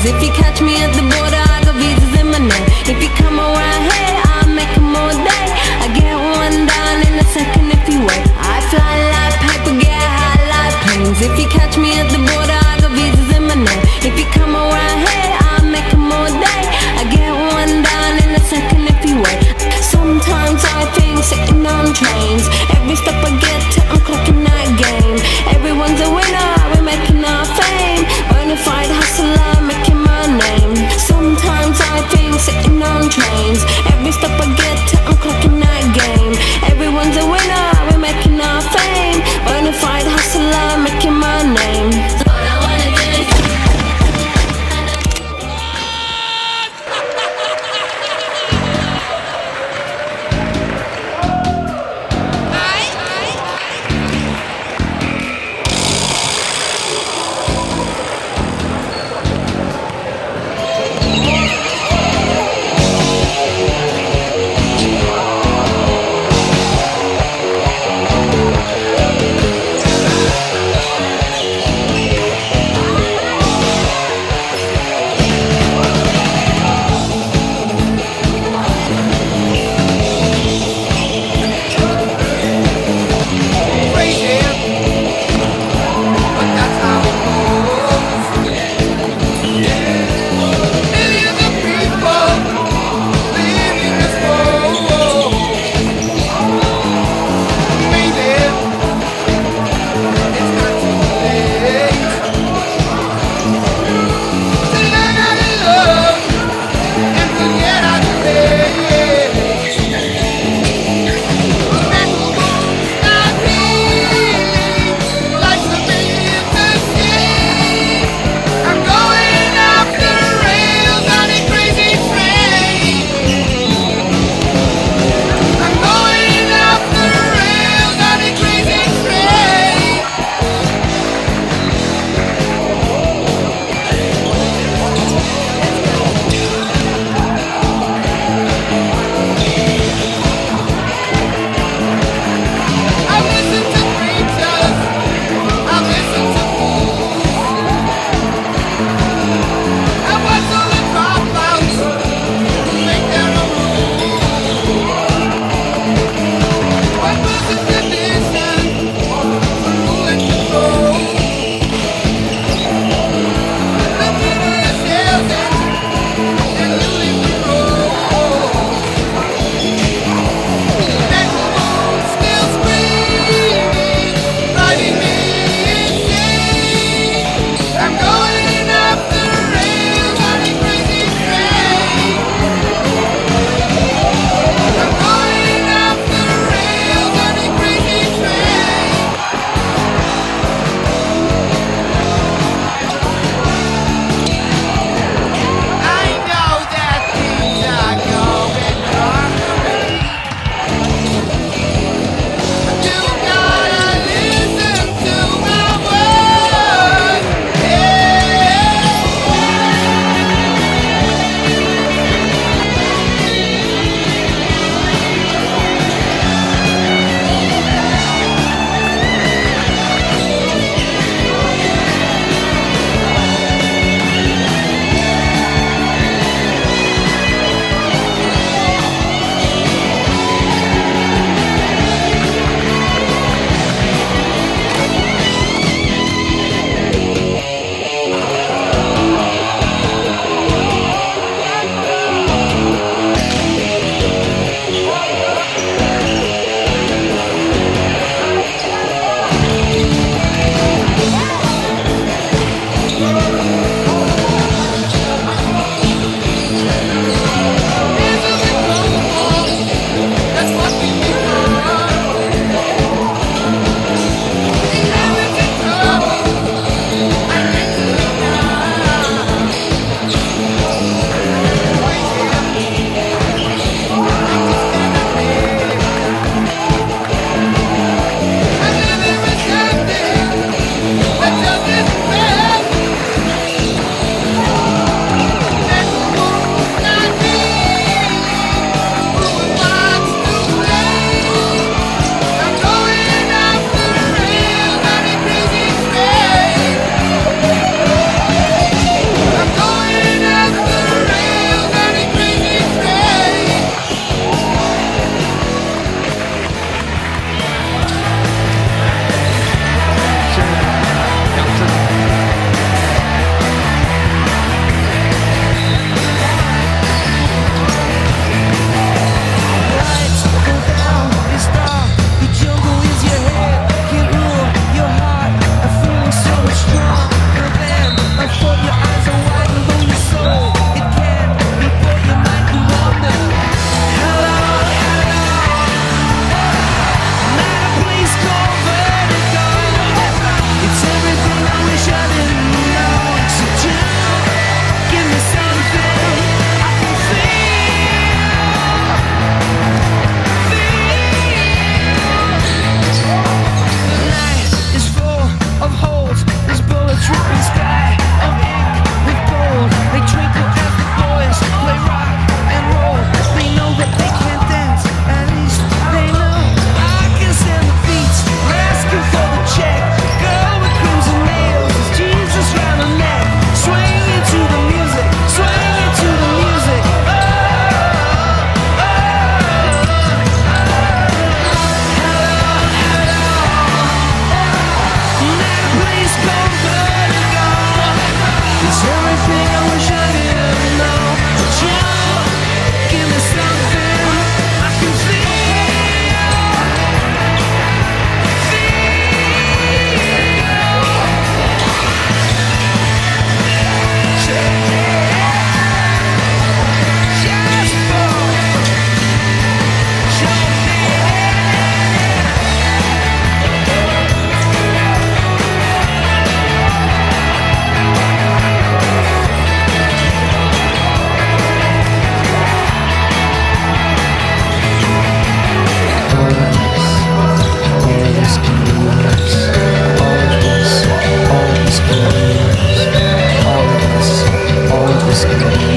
If you catch me at the border, I got visas in my name. If you come around here, I'll make them all day. I get one down in a second if you wait. I fly like paper, get high like planes. If you catch me at the border, I got visas in my name. If you come around here, I'll make them all day. I get one down in a second if you wait. Sometimes I think sitting on trains. Every step I get to, I'm clocking that game. Everyone's a winner, we're making our fame. Bonafide hustler, making my name. Sometimes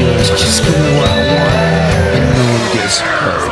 universe. Just give me what I want and no one gets hurt.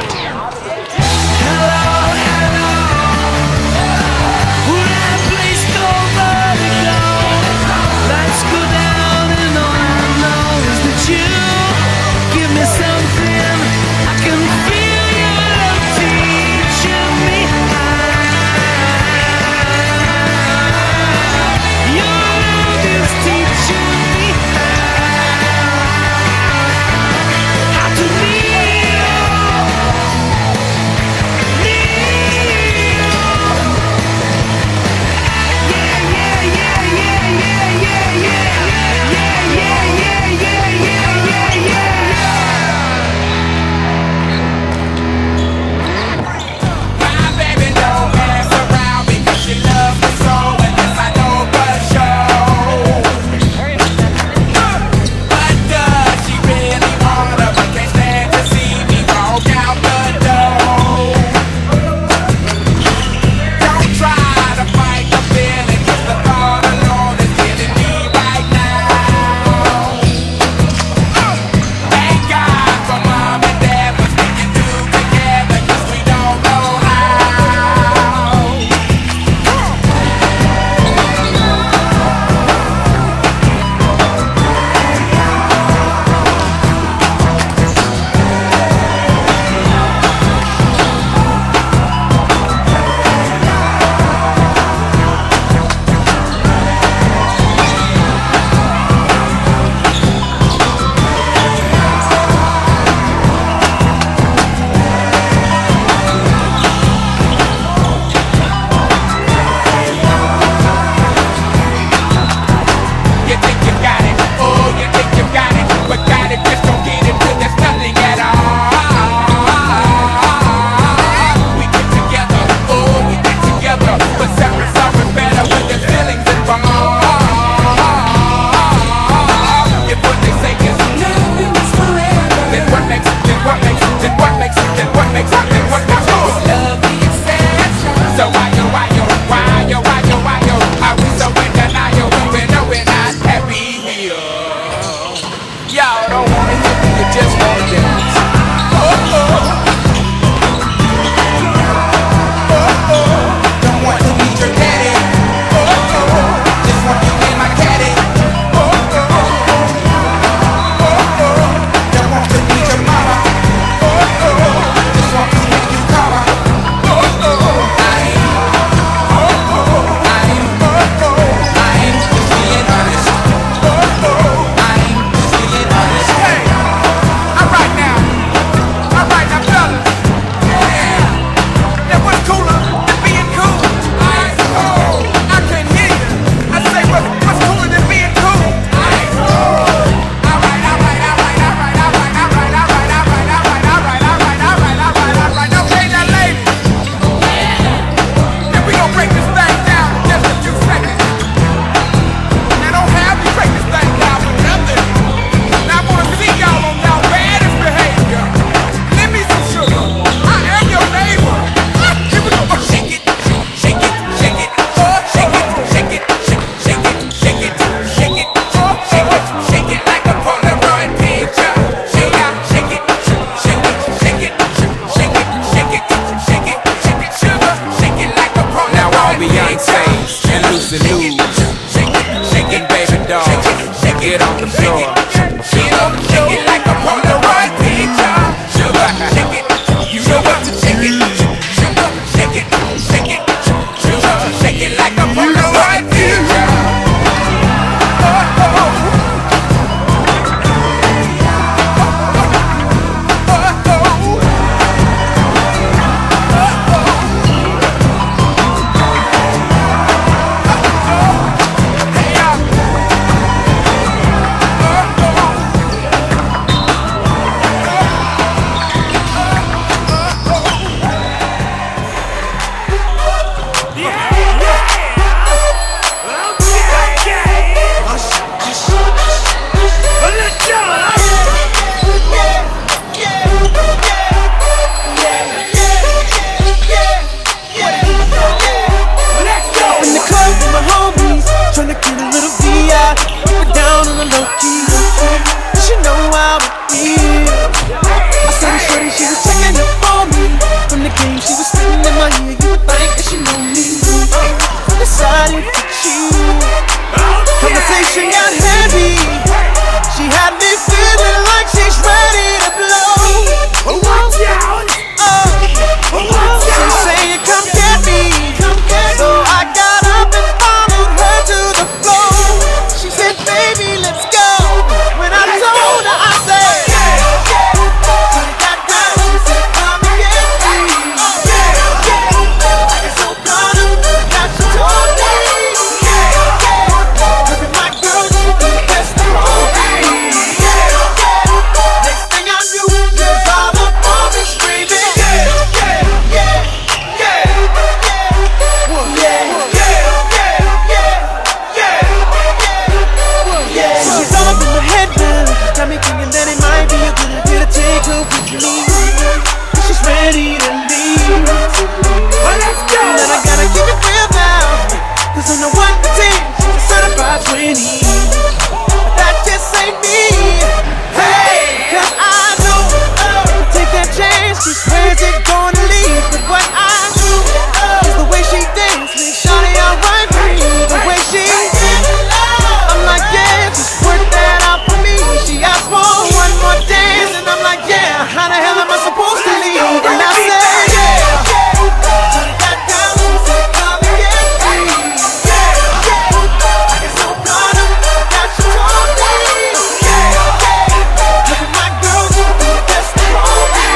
me. She's ready to leave. Well, let's go. And I gotta keep it real now, 'cause I'm the 1 to 10, she's a certified 20. But that just ain't me. Hey, 'cause I know take that chance, she swears it's gonna leave. But what I do is the way she dance makes shawty outright breathe. The way she dance, I'm like, yeah, just work that out for me. She asked for one more dance, and I'm like, yeah, how the hell am I supposed to leave? And I said, yeah. Turn that down, she said, come and get me. Yeah, it's no problem that she told me. Yeah, look at my girl, she's the best for me.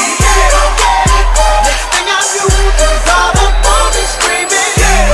Next thing I knew, it was all up on me screaming.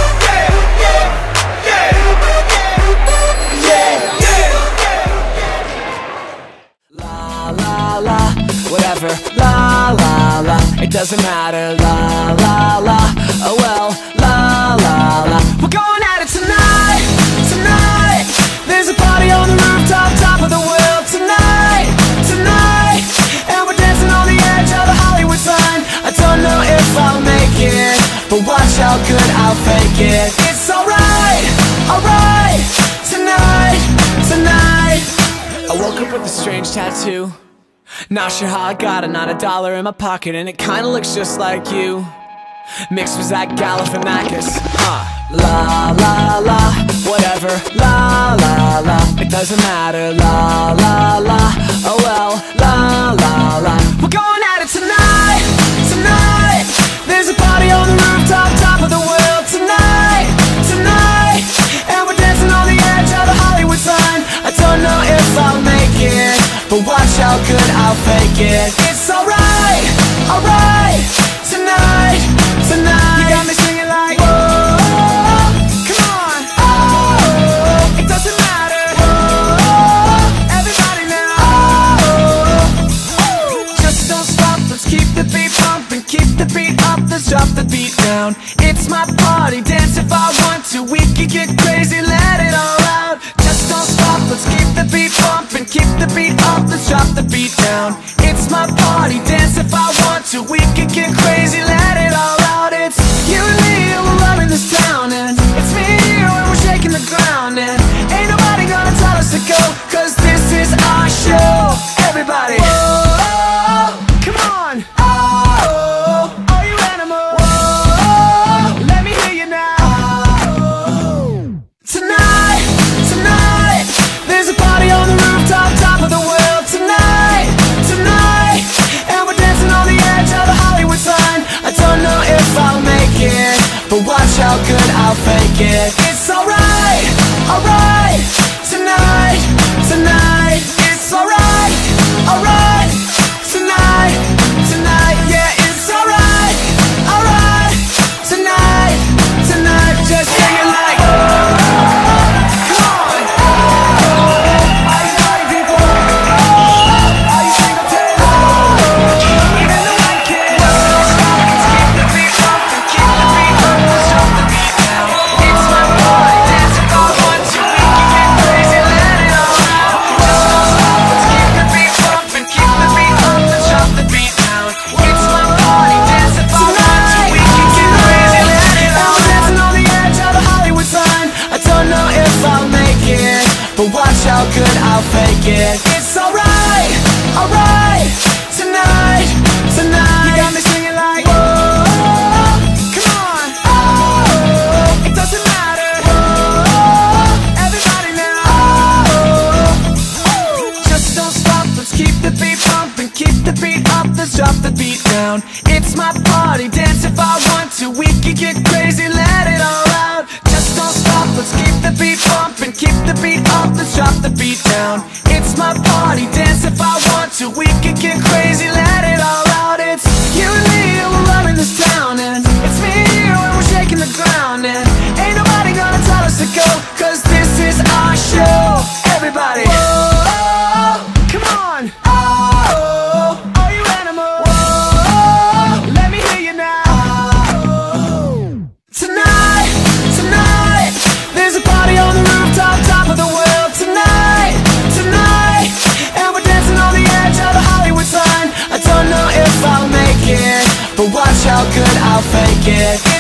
La la la, whatever. La la la, it doesn't matter. La la la, oh well. La la la, we're going at it tonight, tonight. There's a party on the rooftop, top of the world tonight, tonight. And we're dancing on the edge of the Hollywood sign. I don't know if I'll make it, but watch how good I'll fake it. It's alright, alright. Tonight, tonight. I woke up with a strange tattoo. Not sure how I got it, not a dollar in my pocket, and it kinda looks just like you. Mixed with Zach Galifianakis, La la la, whatever. La la la, it doesn't matter. La la la, oh well. La la la, we're going at it tonight, tonight. There's a party on the rooftop, top of the world tonight, tonight. And we're dancing on the edge of the Hollywood sign. I don't know if I'll make it, but watch how good I'll fake it. It's alright, alright. Tonight, tonight. You got me singing like, whoa, come on. Oh, it doesn't matter. Whoa, everybody now. Oh, just don't stop, let's keep the beat pumping. Keep the beat up, let's drop the beat down. It's my party, dance if I want to. We can get crazy, let it all out. Just don't stop, let's keep the beat pumping. Keep the beat up, let's drop the beat down. It's my party, dance if I want to. We can get crazy, let it all out. It's you and me, and we're running this town. And it's me and you, and we're shaking the ground. And ain't nobody gonna tell us to go, 'cause this is our show. Everybody, whoa, come on. Oh, are you animals? Whoa, let me hear you now. Tonight, tonight. There's a party on the rooftop, top of the world tonight, tonight. And we're dancing on the edge of the Hollywood sign. I don't know if I'll make it, but watch how good I'll fake it. It's alright, alright. Tonight, tonight. It's alright, alright. Tonight, tonight. Yeah, it's alright, alright. Tonight, tonight. Just sing it like, come on. Are you party people? Are you single too? Even the white kids. Let's keep the beat pumping, keep the beat up, let's drop the beat down. It's my party, dance if I want to. We can get crazy, let it all out. Just don't stop, let's keep the beat pumping, keep the beat up, let's drop the beat down. It's my party, dance if I want to. We can get crazy, let it all out. Dancing on the edge of the Hollywood sign. I don't know if I'll make it, but watch how good I'll fake it. It's alright, alright. Tonight, tonight. You got me singing like, whoa, come on. Oh, it doesn't matter. Whoa, everybody now. Oh, just don't stop, let's keep the beat pumping. Keep the beat up, let's drop the beat down. It's my party, dance if I want to. We can get crazy, let it all out. Just don't stop, let's keep the beat pumping. Keep the beat up, let's drop the beat down. It's my party, dance if I want to. We can get crazy, let it all out. It's you and me, and we're running this town. And it's me and you, and we're shaking the ground. And ain't nobody gonna tell us to go, 'cause this is our show. Everybody, whoa, come on. Oh, are you animals? Whoa, let me hear you now. Tonight, tonight. There's a party on the rooftop, top of the world tonight, tonight. And we're dancing on the edge of the Hollywood sign. get